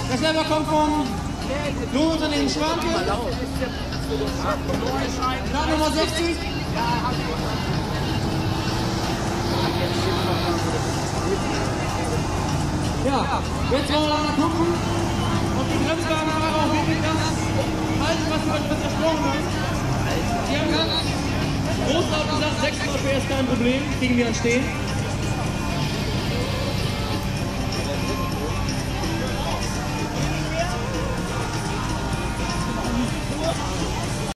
Das Lever kommt vom Lohnunternehmen Schwanke. Start Nummer 60. Ja, jetzt wollen wir mal gucken, ob die Bremswagenfahrer auch wirklich das halten, was wir heute versprochen haben. Die haben ganz großlaut gesagt, 600 PS kein Problem, kriegen wir an stehen.